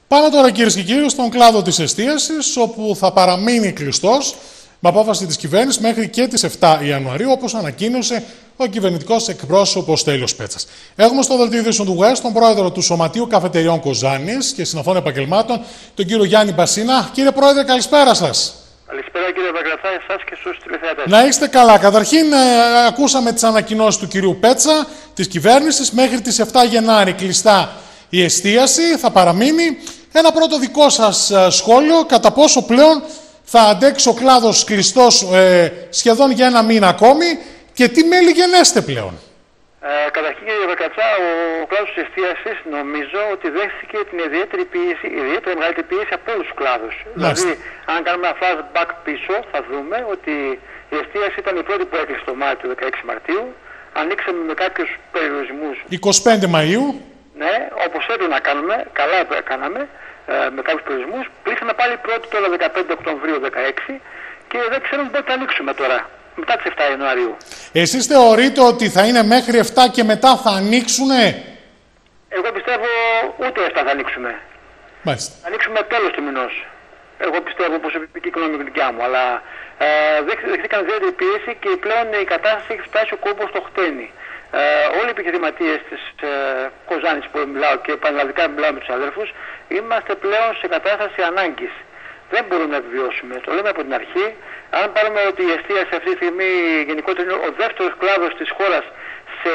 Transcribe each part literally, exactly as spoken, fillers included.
Πάμε τώρα, κυρίες και κύριοι, στον κλάδο της εστίασης, όπου θα παραμείνει κλειστός με απόφαση της κυβέρνησης μέχρι και τις επτά Ιανουαρίου, όπως ανακοίνωσε ο κυβερνητικός εκπρόσωπος Στέλιος Πέτσας. Έχουμε στο δελτίο ειδήσεων του West τον πρόεδρο του Σωματείου Καφετεριών Κοζάνης και Συναφών Επαγγελμάτων, τον κύριο Γιάννη Μπασίνα. Κύριε Πρόεδρε, καλησπέρα σας. Καλησπέρα κύριε Βαγγελατά, εσάς και στους τηλεθεατές. Να είστε καλά. Καταρχήν, ε, ακούσαμε τις ανακοινώσεις του κυρίου Πέτσα, της κυβέρνησης. Μέχρι τις επτά Γενάρη κλειστά η εστίαση, θα παραμείνει. Ένα πρώτο δικό σας ε, σχόλιο, κατά πόσο πλέον θα αντέξει ο κλάδος κλειστός ε, σχεδόν για ένα μήνα ακόμη και τι μέλη γενέστε πλέον. Ε, καταρχήν κύριε Βακατσά, ο κλάδος της εστίασης νομίζω ότι δέχθηκε την ιδιαίτερη πίεση, ιδιαίτερη μεγαλύτερη πίεση από όλους τους κλάδους. Δηλαδή, αν κάνουμε ένα flashback πίσω, θα δούμε ότι η εστίαση ήταν η πρώτη που έκλεισε το Μάρτιο, δεκαέξι Μαρτίου. Ανοίξαμε με κάποιους περιορισμούς. εικοστή πέμπτη Μαΐου. Ναι, όπως έπρεπε να κάνουμε, καλά κάναμε, ε, με κάποιους περιορισμούς. Κλείσαμε πάλι πρώτη τώρα δεκαπέντε Οκτωβρίου δεκαέξι και δεν ξέρουμε πότε θα ανοίξουμε τώρα. Μετά τις επτά Ιανουαρίου. Εσείς θεωρείτε ότι θα είναι μέχρι επτά και μετά θα ανοίξουνε? Εγώ πιστεύω ούτε επτά θα ανοίξουμε. Μάλιστα. Θα ανοίξουμε τέλος του μηνός. Εγώ πιστεύω προσωπική γνώμη δικιά μου. Αλλά ε, δεχτήκαν ιδιαίτερη πίεση και πλέον η κατάσταση έχει φτάσει ο κόμπος στο χτένι. Ε, όλοι οι επιχειρηματίες της ε, Κοζάνης που μιλάω και πανελλαδικά μιλάω με τους αδέρφους, είμαστε πλέον σε κατάσταση ανάγκης. Δεν μπορούμε να επιβιώσουμε. Το λέμε από την αρχή. Αν πάρουμε ότι η εστίαση αυτή τη στιγμή γενικότερα είναι ο δεύτερος κλάδος της χώρας σε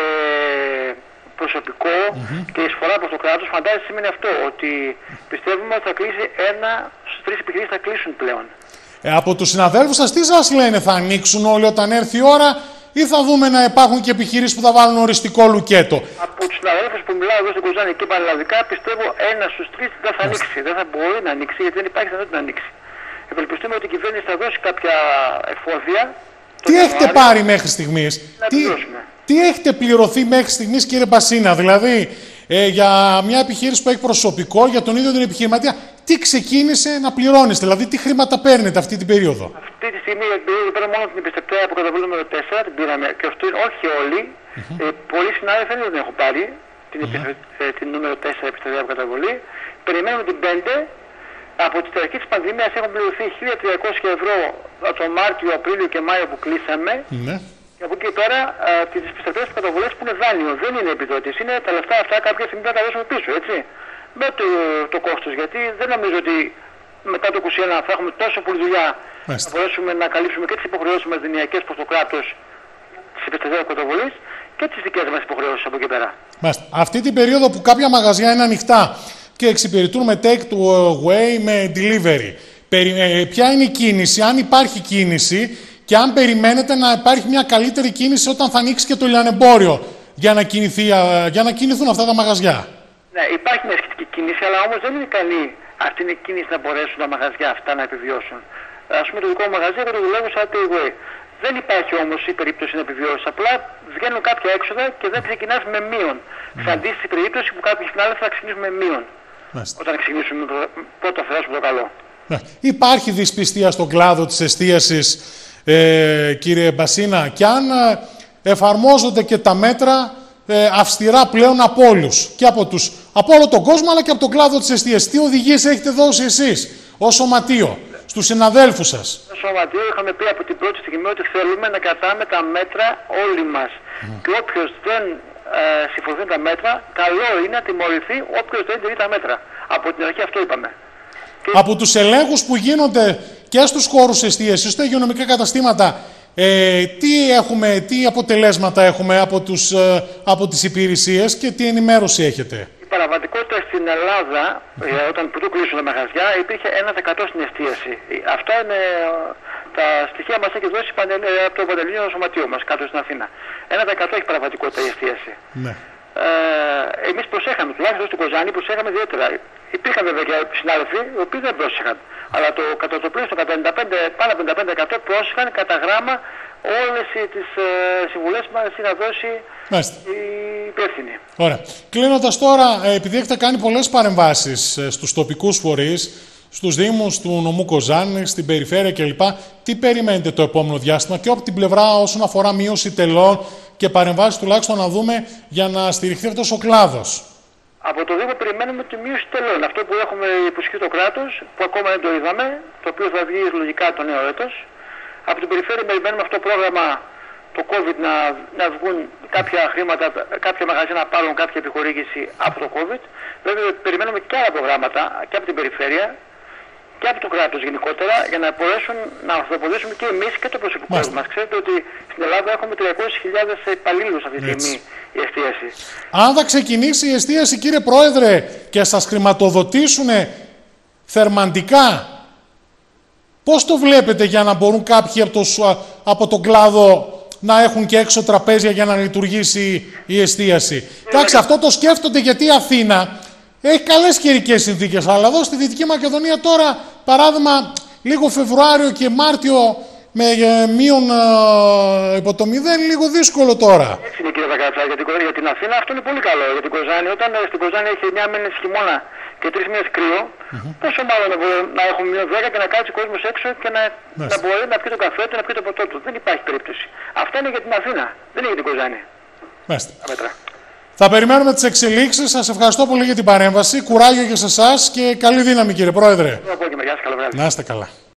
προσωπικό mm-hmm. και εισφορά προς το κράτος, φαντάζεσαι σημαίνει αυτό, ότι πιστεύουμε ότι θα κλείσει ένα στους τρεις επιχειρήσεις θα κλείσουν πλέον. Ε, από τους συναδέλφους σας τι σας λένε, θα ανοίξουν όλοι όταν έρθει η ώρα ή θα δούμε να υπάρχουν και επιχειρήσεις που θα βάλουν οριστικό λουκέτο? Από τους συναδέλφους που μιλάω εδώ στην Κοζάνη και πανελλαδικά πιστεύω ένα στους τρεις δεν θα ανοίξει. Δεν θα μπορεί να ανοίξει γιατί δεν υπάρχει δυνατότητα να ανοίξει. Ευελπιστούμε ότι η κυβέρνηση θα δώσει κάποια εφόδια. Τι έχετε πάρει μέχρι στιγμής? Τι, τι έχετε πληρωθεί μέχρι στιγμής, κύριε Μπασίνα? Δηλαδή, ε, για μια επιχείρηση που έχει προσωπικό, για τον ίδιο τον επιχειρηματία, τι ξεκίνησε να πληρώνεις? Δηλαδή, τι χρήματα παίρνετε αυτή την περίοδο? Αυτή τη στιγμή για την περίοδο πέρα μόνο την επιστευτέα που καταβολή νούμερο τέσσερα, την πήραμε και αυτό είναι όχι όλοι. Mm-hmm. ε, πολλοί συνάδελφοι δεν την έχουν πάρει. Την, mm-hmm. ε, την νούμερο τέσσερα επιστευτέα που καταβολή. Περιμένουμε την πέντε. Από την αρχή της πανδημίας έχουν πληρωθεί χίλια τριακόσια ευρώ από τον Μάρτιο, Απρίλιο και Μάιο που κλείσαμε. Ναι. Και από εκεί πέρα τις πιστωτές καταβολές που είναι δάνειο, δεν είναι επιδότηση. Είναι τα λεφτά αυτά κάποια στιγμή θα τα δώσουμε πίσω, έτσι. Με το, το κόστος, γιατί δεν νομίζω ότι μετά το είκοσι ένα θα έχουμε τόσο πολλή δουλειά να μπορέσουμε να καλύψουμε και τις υποχρεώσεις μας δυναιακές προς το κράτος της πιστωτές καταβολής και τις δικές μας υποχρεώσεις από εκεί πέρα. Μάλιστα. Αυτή την περίοδο που κάποια μαγαζιά είναι ανοιχτά και εξυπηρετούν με take away, με delivery. Περι, ε, ποια είναι η κίνηση, αν υπάρχει κίνηση και αν περιμένετε να υπάρχει μια καλύτερη κίνηση όταν θα ανοίξει και το λιανεμπόριο για να, κινηθεί, για να κινηθούν αυτά τα μαγαζιά? Ναι, υπάρχει μια σχετική κίνηση, αλλά όμως δεν είναι καλή αυτή είναι η κίνηση να μπορέσουν τα μαγαζιά αυτά να επιβιώσουν. Ας πούμε το δικό μου μαγαζί, εγώ το δουλεύω σαν take away. Δεν υπάρχει όμως η περίπτωση να επιβιώσει. Απλά βγαίνουν κάποια έξοδα και δεν ξεκινάς με μείον. Mm. Σε αντίστοιχη περίπτωση που κάποιοι συνάδελφοι θα ξεκινήσουμε με μείον. Μάλιστα. Όταν ξεκινήσουμε πρώτα θα φτάσουμε το καλό. Ναι. Υπάρχει δυσπιστία στον κλάδο της εστίασης, ε, κύριε Μπασίνα, και αν ε, εφαρμόζονται και τα μέτρα ε, αυστηρά πλέον από όλους, και από, τους, από όλο τον κόσμο αλλά και από τον κλάδο της εστίασης. Τι οδηγίες έχετε δώσει εσείς ως σωματείο στους συναδέλφους σας? Στο σωματείο είχαμε πει από την πρώτη στιγμή ότι θέλουμε να κρατάμε τα μέτρα όλοι μας. Mm. Και όποιος δεν ε, συμφωνεί τα μέτρα, καλό είναι να τιμωρηθεί όποιος δεν τηρεί τα μέτρα. Από την αρχή αυτό είπαμε. Και... Από τους ελέγχους που γίνονται και στους χώρους εστίασης, στα υγειονομικά καταστήματα, ε, τι, έχουμε, τι αποτελέσματα έχουμε από, τους, ε, από τις υπηρεσίες και τι ενημέρωση έχετε? Η παραβατικότητα στην Ελλάδα, mm-hmm. όταν πρωτού κλείσουν τα μαγαζιά, υπήρχε ένα τοις εκατό στην εστίαση. Αυτά είναι τα στοιχεία μας έχει δώσει από το Παντελήνιο Σωματείο μας κάτω στην Αθήνα. ένα τοις εκατό έχει παραβατικότητα η εστίαση. Mm-hmm. Ε, εμείς προσέχαμε, τουλάχιστον στην Κοζάνη προσέχαμε ιδιαίτερα. Υπήρχαν βέβαια και συνάδελφοι οι οποίοι δεν πρόσεχαν. Αλλά το, κατά το πλήστο, κατά πενήντα πέντε, πάνω από πενήντα πέντε τοις εκατό πρόσεχαν κατά γράμμα όλες τις ε, συμβουλές που μας είχαν δώσει Μάλιστα. οι υπεύθυνοι. Ωραία. Κλείνοντας τώρα, επειδή έχετε κάνει πολλές παρεμβάσεις στους τοπικούς φορείς, στους Δήμους του νομού Κοζάνη, στην περιφέρεια κλπ. Τι περιμένετε το επόμενο διάστημα και από την πλευρά όσον αφορά μείωση τελών και παρεμβάσεις τουλάχιστον να δούμε για να στηριχθεί αυτός ο κλάδος? Από το Δήμο περιμένουμε τη μείωση τελών. Αυτό που έχουμε υποσχεθεί το κράτος, που ακόμα δεν το είδαμε, το οποίο θα βγει λογικά το νέο έτος. Από την περιφέρεια περιμένουμε αυτό το πρόγραμμα, το COVID, να, να βγουν κάποια χρήματα, κάποια μαγαζιά να πάρουν κάποια επιχορήγηση από το COVID. Βέβαια περιμένουμε και άλλα προγράμματα και από την περιφέρεια και από το κράτος γενικότερα, για να μπορέσουν να ορθοποδήσουμε και εμείς και το προσωπικό μας. Ξέρετε ότι στην Ελλάδα έχουμε τριακόσιες χιλιάδες υπαλλήλους αυτή τη στιγμή η εστίαση. Αν θα ξεκινήσει η εστίαση, κύριε Πρόεδρε, και σας χρηματοδοτήσουν θερμαντικά, πώς το βλέπετε για να μπορούν κάποιοι από, το, από τον κλάδο να έχουν και έξω τραπέζια για να λειτουργήσει η εστίαση? Εντάξει, αυτό το σκέφτονται γιατί η Αθήνα έχει καλές καιρικές συνθήκες, αλλά εδώ στη Δυτική Μακεδονία τώρα, παράδειγμα, λίγο Φεβρουάριο και Μάρτιο με ε, μείον ε, υπό το μηδέν, λίγο δύσκολο τώρα. Έτσι είναι, κύριε Βακάτσα, για την, για την Αθήνα αυτό είναι πολύ καλό. Για την Κοζάνη, όταν ε, στην Κοζάνη έχει εννιά μήνες χειμώνα και τρεις μήνες κρύο, mm-hmm. πόσο μάλλον να, να έχουμε μείον δέκα και να κάτσει ο κόσμος έξω και να, να μπορεί να πιει το καφέ του, να πιει το ποτό του. Δεν υπάρχει περίπτωση. Αυτό είναι για την Αθήνα, δεν είναι για την Κοζάνη. Μάλιστα. Θα περιμένουμε τις εξελίξεις. Σας ευχαριστώ πολύ για την παρέμβαση. Κουράγιο και σε εσάς και καλή δύναμη, κύριε Πρόεδρε. Να πω και μεριά, καλό βράδυ. Να είστε καλά.